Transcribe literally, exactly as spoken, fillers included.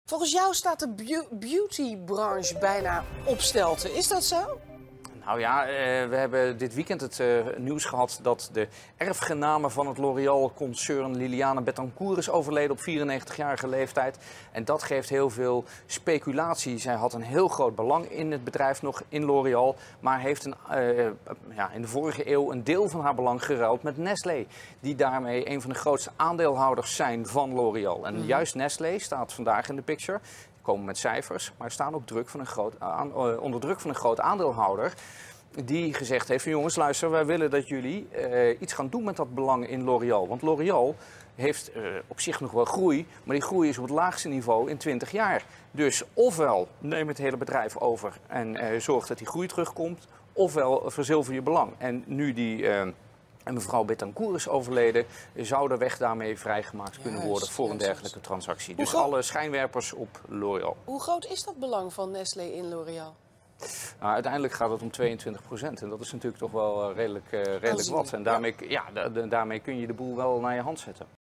Volgens jou staat de beautybranche bijna op stelten. Is dat zo? Nou ja, uh, we hebben dit weekend het uh, nieuws gehad dat de erfgename van het L'Oréal-concern Liliane Bettencourt is overleden op vierennegentigjarige leeftijd. En dat geeft heel veel speculatie. Zij had een heel groot belang in het bedrijf nog, in L'Oréal, maar heeft een, uh, ja, in de vorige eeuw een deel van haar belang geruild met Nestlé. Die daarmee een van de grootste aandeelhouders zijn van L'Oréal. En mm. juist Nestlé staat vandaag in de picture. Komen met cijfers, maar staan ook druk van een groot, aan, uh, onder druk van een groot aandeelhouder. Die gezegd heeft van jongens, luister, wij willen dat jullie uh, iets gaan doen met dat belang in L'Oréal. Want L'Oréal heeft uh, op zich nog wel groei, maar die groei is op het laagste niveau in twintig jaar. Dus ofwel neem het hele bedrijf over en uh, zorg dat die groei terugkomt, ofwel verzilver je belang. En nu die... Uh, En mevrouw Bettencourt is overleden, zou de weg daarmee vrijgemaakt juist, kunnen worden voor juist, een dergelijke transactie. Dus alle schijnwerpers op L'Oréal. Hoe groot is dat belang van Nestlé in L'Oréal? Nou, uiteindelijk gaat het om tweeëntwintig procent en dat is natuurlijk toch wel redelijk, uh, redelijk wat. En daarmee, ja, daarmee kun je de boel wel naar je hand zetten.